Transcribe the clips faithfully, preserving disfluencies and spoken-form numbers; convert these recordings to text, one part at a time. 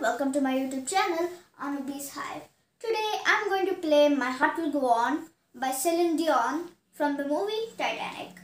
welcome to my YouTube channel AnuBee's Hive. Today I'm going to play My Heart Will Go On by Celine Dion from the movie Titanic.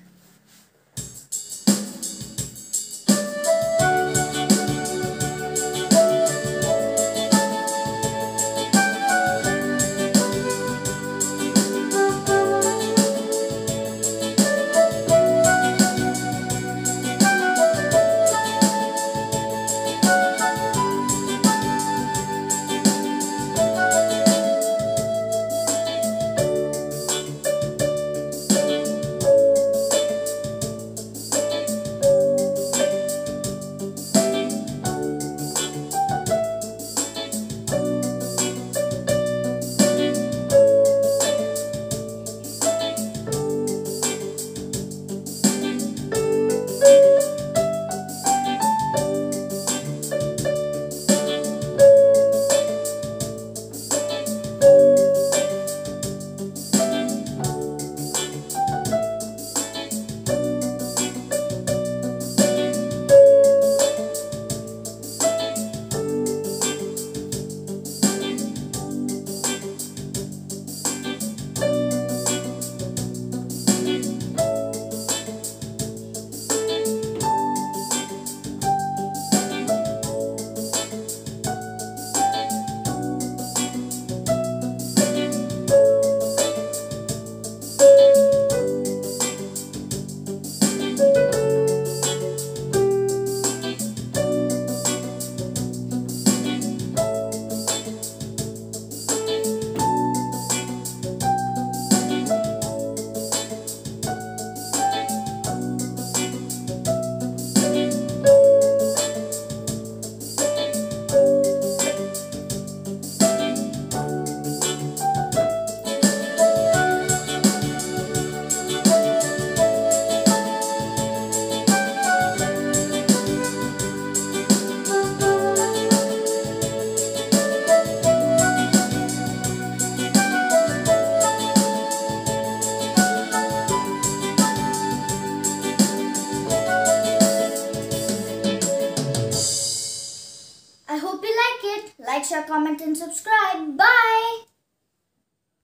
I hope you like it. Like, share, comment and subscribe. Bye!